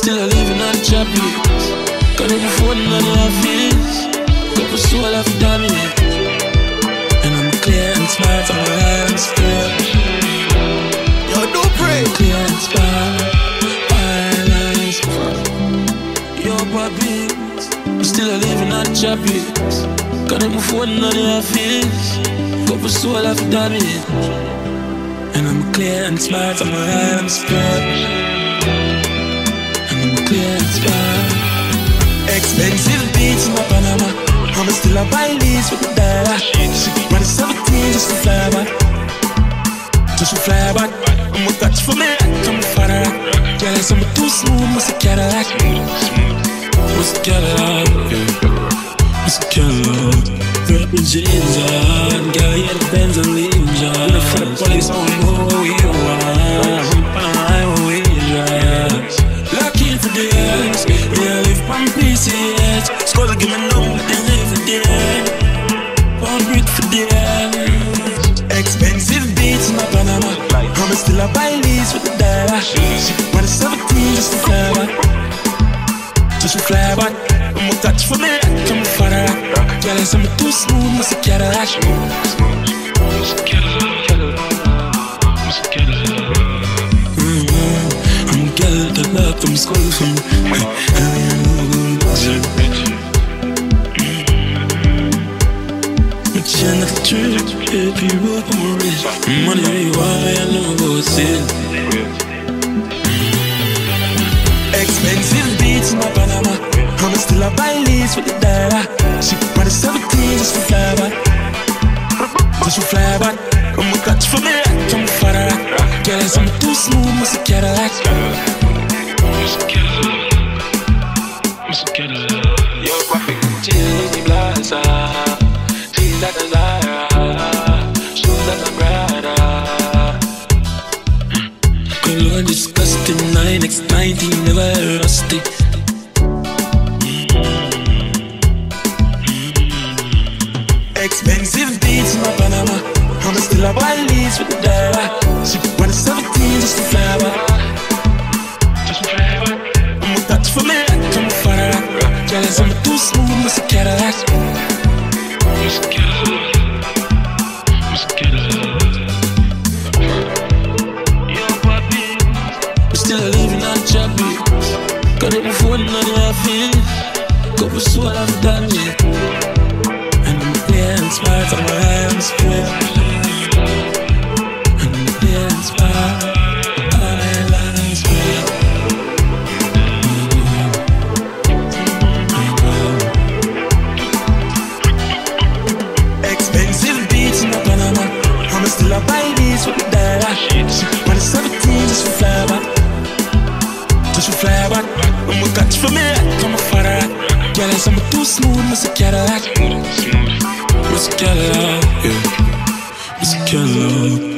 Still a living on choppers. Got it before none of our fears. Couple soul of dominate. And I'm clear and smart on my hands. Yo, don't pray. Clear and smart. Islands. Yo, papi. Still a living on choppers. Got it before none of our fears. Couple soul of dominate. And I'm clear and smart on my hands. Clear and smart. Expensive beats in my Panama. I'm still a buy leads with the dollar. Run 17 just to fly back. Just to fly back. I'm a touch for me, I'm a father. Girl, I'm too smooth, must a Cadillac. Must a Cadillac, must a Cadillac. Purple jeans on, girl, yeah, the Benz and leaves on. Look for the police, I don't know who you are. I'm we drive. Lucky for the ass, yeah, live from PCS. Skull give me number, they live for the ass. One brick for the ass. Expensive beats in my Panama. I'm still a buy leads with the dollar. Run 17 just to fly back. Just to fly back. I'm a touch for me, I'm a father. Girl, I'm too smooth, must a Cadillac. Must a Cadillac. Must a Cadillac. I'm a girl that love from school from but you're not the truth, baby, what I'm rich. Money, why I know what's it. Expensive beats in my Panama. I'm still a buy leads with the dollar. She run 17 just to fly back. Just to fly back. I'm a catch for me, I'm a father. Girl, I'm too smooth, must a Cadillac. Must a Cadillac. Must a Cadillac. Yo, papi, chill in plaza. She's like a Zara. Shoes like a Prada. Color disgusting, 9x19, never rusty. Expensive beats in my Panama. I'm still a buy leads with the dollar. She run 17 just to fly back. Just to fly back. I'm a touch for me, I'm a father. Girl, I'm too smooth, must a Cadillac. Must a Cadillac. Must a Cadillac. Yo, papi, we're still living on choppy. Got it before none of our fears. Couple soul of damage. And I'm clear and smart on my hands. And I'm clear and smart. Islands. Expensive beats in my Panama. I'm still a buy leads with the dollar. Run 17 just to fly back. Just to fly back. I'm a catch for me, I'm a father. Girl, I'm too smooth, must a Cadillac. Must a Cadillac, yeah. Must a Cadillac.